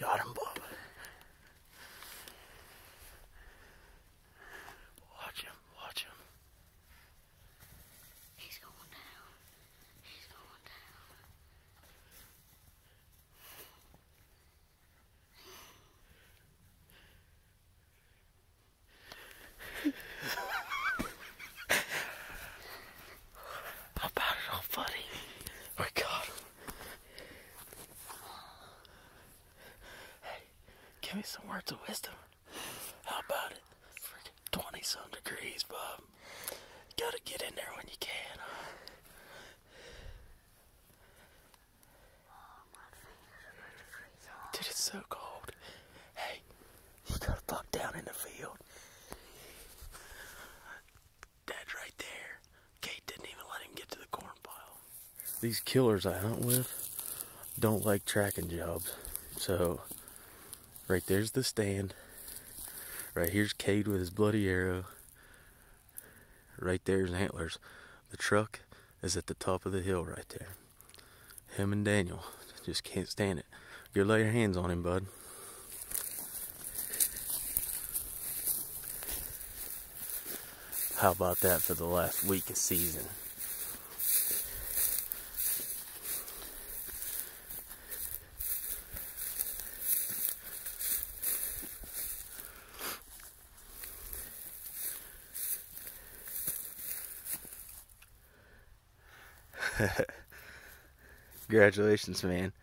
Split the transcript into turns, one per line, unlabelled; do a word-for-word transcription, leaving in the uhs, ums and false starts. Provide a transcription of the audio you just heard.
Got him, Bob. Watch him, watch him.
He's going down. He's going
down. How about it, old buddy? We got him. Hey, give me some words of wisdom. How about it? Freaking twenty some degrees, Bob. Gotta get in there when you can. Dude, it's so cold. Hey, you got a buck down in the field. Dad's right there. Cade didn't even let him get to the corn pile. These killers I hunt with don't like tracking jobs. So, right there's the stand. Right here's Cade with his bloody arrow. Right there's antlers. The truck is at the top of the hill right there. Him and Daniel just can't stand it. You lay your hands on him, bud. How about that for the last week of season? Congratulations, man.